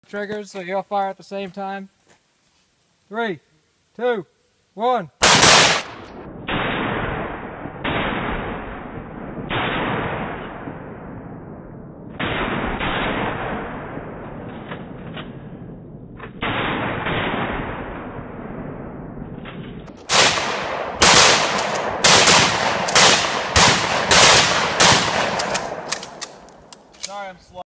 triggers, so you all fire at the same time. 3, 2, 1. Sorry, I'm slow.